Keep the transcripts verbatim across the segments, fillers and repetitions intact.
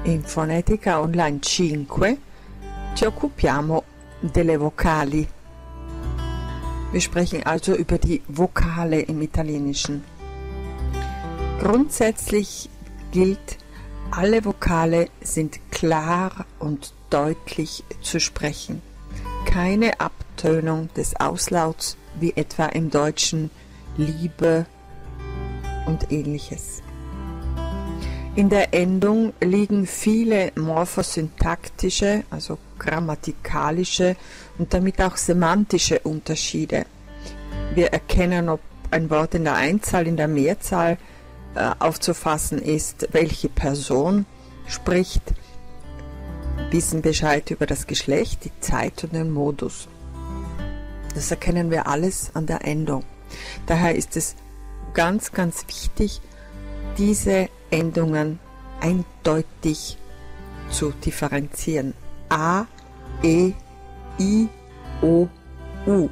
In Fonetica Online cinque ci occupiamo delle vocali. Wir sprechen also über die Vokale im Italienischen. Grundsätzlich gilt, alle Vokale sind klar und deutlich zu sprechen. Keine Abtönung des Auslauts, wie etwa im Deutschen Liebe und ähnliches. In der Endung liegen viele morphosyntaktische, also grammatikalische und damit auch semantische Unterschiede. Wir erkennen, ob ein Wort in der Einzahl, in der Mehrzahl äh, aufzufassen ist, welche Person spricht, wissen Bescheid über das Geschlecht, die Zeit und den Modus. Das erkennen wir alles an der Endung. Daher ist es ganz, ganz wichtig, diese Endungen eindeutig zu differenzieren. A, E, I, O, U.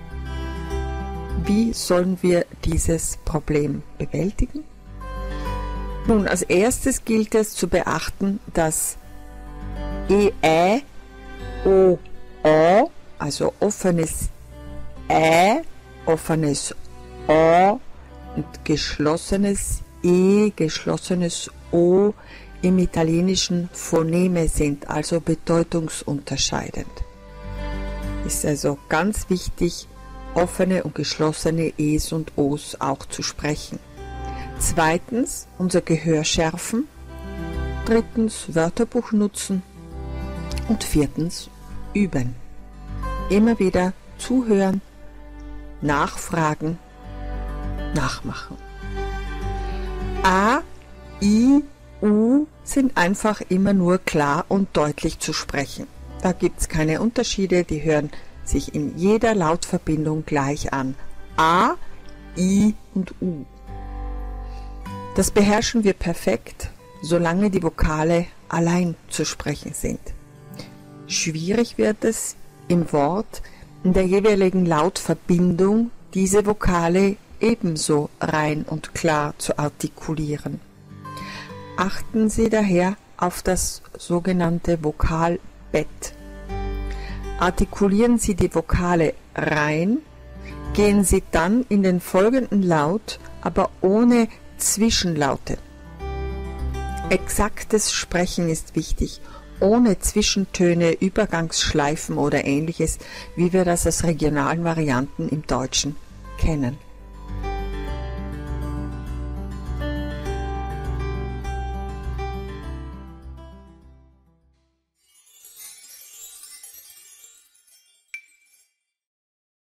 Wie sollen wir dieses Problem bewältigen? Nun, als erstes gilt es zu beachten, dass E, Ä, O, O, also offenes Ä, offenes O und geschlossenes E, geschlossenes O im Italienischen Phoneme sind, also bedeutungsunterscheidend. Ist also ganz wichtig, offene und geschlossene E's und O's auch zu sprechen. Zweitens, unser Gehör schärfen. Drittens, Wörterbuch nutzen. Und viertens, üben. Immer wieder zuhören, nachfragen, nachmachen. A, I, U sind einfach immer nur klar und deutlich zu sprechen. Da gibt es keine Unterschiede, die hören sich in jeder Lautverbindung gleich an. A, I und U. Das beherrschen wir perfekt, solange die Vokale allein zu sprechen sind. Schwierig wird es im Wort in der jeweiligen Lautverbindung, diese Vokale ebenso rein und klar zu artikulieren. Achten Sie daher auf das sogenannte Vokalbett. Artikulieren Sie die Vokale rein, gehen Sie dann in den folgenden Laut, aber ohne Zwischenlaute. Exaktes Sprechen ist wichtig, ohne Zwischentöne, Übergangsschleifen oder ähnliches, wie wir das aus regionalen Varianten im Deutschen kennen.